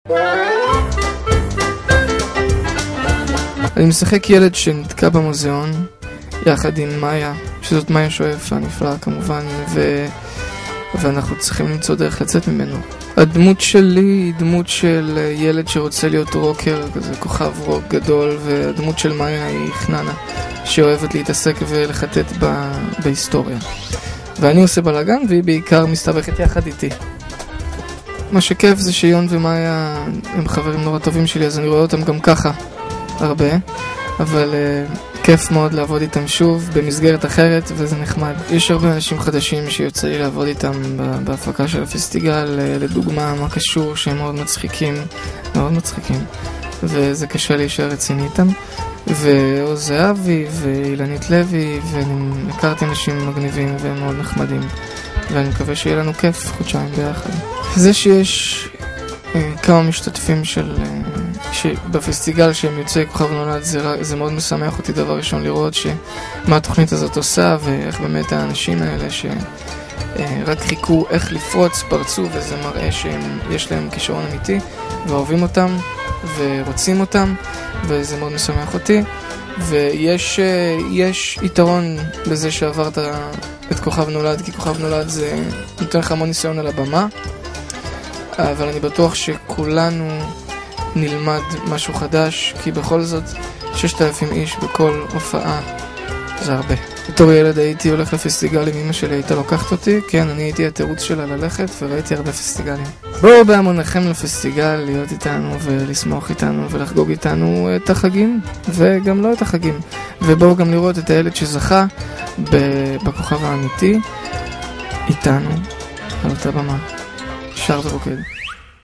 אני משחק ילד שנתקע במוזיאון יחד עם מאיה, שזאת מאיה שואף הנפלאה כמובן, ואנחנו צריכים למצוא דרך לצאת ממנו. הדמות שלי היא דמות של ילד שרוצה להיות רוקר, כזה כוכב רוק גדול, והדמות של מאיה היא חננה, שאוהבת להתעסק ולחטט בהיסטוריה. ואני עושה בלגן והיא בעיקר מסתבכת יחד איתי. מה שכיף זה שיון ומאיה הם חברים נורא טובים שלי, אז אני רואה אותם גם ככה הרבה, אבל כיף מאוד לעבוד איתם שוב במסגרת אחרת, וזה נחמד. יש הרבה אנשים חדשים שיוצא לי לעבוד איתם בהפקה של הפסטיגל, לדוגמה מה קשור, שהם מאוד מצחיקים, וזה קשה להישאר רציני איתם. ועוז אבי ואילנית לוי, ואני הכרתי אנשים מגניבים והם מאוד נחמדים, ואני מקווה שיהיה לנו כיף חודשיים ביחד. זה שיש כמה משתתפים בפסטיגל שהם יוצאי כוכב נולד, זה מאוד משמח אותי דבר ראשון לראות מה התוכנית הזאת עושה, ואיך באמת האנשים האלה שרק חיכו איך לפרוץ, פרצו, וזה מראה שיש להם כישרון אמיתי ואוהבים אותם ורוצים אותם, וזה מאוד משמח אותי. ויש יתרון בזה שעברת את כוכב נולד, כי כוכב נולד זה נותן לך המון ניסיון על הבמה, אבל אני בטוח שכולנו נלמד משהו חדש, כי בכל זאת 6,000 איש בכל הופעה זה הרבה. בתור ילד הייתי הולך לפסטיגלים, אמא שלי הייתה לוקחת אותי, כן, אני הייתי התירוץ שלה ללכת, וראיתי הרבה פסטיגלים. בואו בהמוניכם לפסטיגל, להיות איתנו ולשמוח איתנו ולחגוג איתנו את החגים, וגם לא את החגים. ובואו גם לראות את הילד שזכה בכוכב האמיתי איתנו על אותה במה. שר ורוקד.